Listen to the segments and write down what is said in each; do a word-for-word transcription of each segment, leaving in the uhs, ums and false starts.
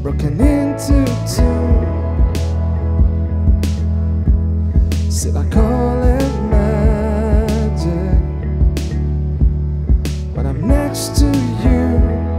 broken into two. Still I call it magic when I'm next to you.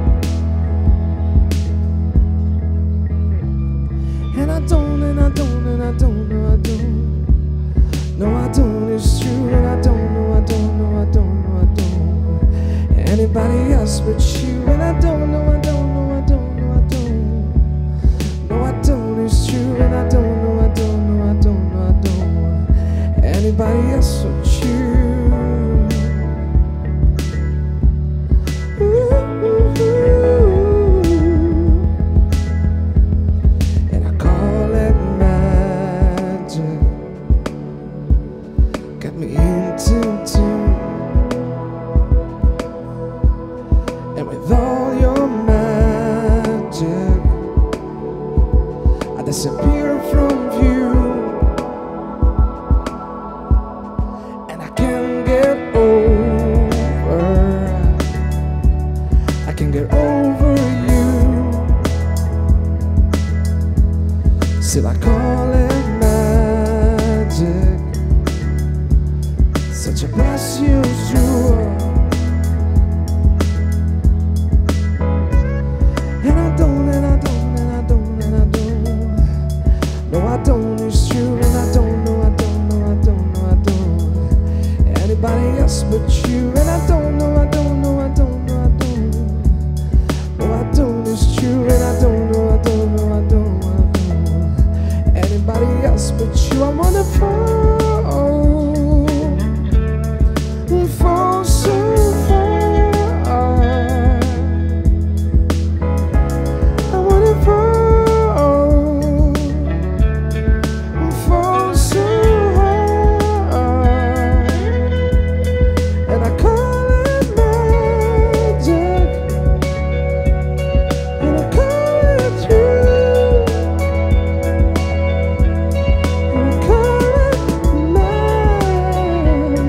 And I don't, and I don't, and I don't, no I don't. No I don't, it's true. And I don't, no I don't, no I don't, no I don't. Anybody else but you. And I don't, no I don't, no I don't, no I don't. No I don't, it's true. And I don't, no I don't, no I don't, no I don't. Anybody else but you. Ooh, ooh, ooh. And I call it magic. Got me into two. And with all your magic, I disappear from view. And I can't get over, I can't get over you. Still I call it magic, such a precious jewel. And I don't, and I don't, and I don't, and I don't. No, I don't, it's true. And I don't, no, I don't, no, I don't, no, I don't. Anybody else but you. And I don't, no, I don't, no, I don't, no, I don't. No, I don't, it's true. And I don't, no, I don't, no, I don't, no, I don't. Anybody else but you. I wanna fall, fall so far. I wanna fall, fall so hard. And I call it magic, and I call it true, and I call it magic.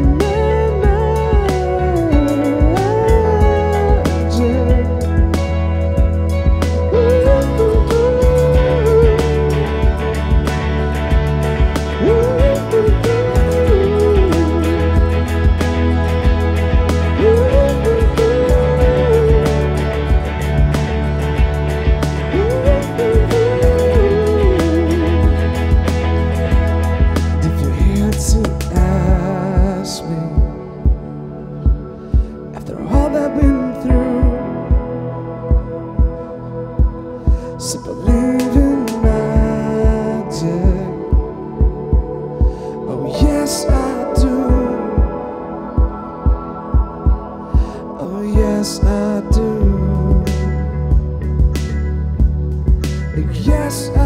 If you're here to ask me, after all that I've been through, so believe in magic. Oh yes I do. Oh yes I do. Yes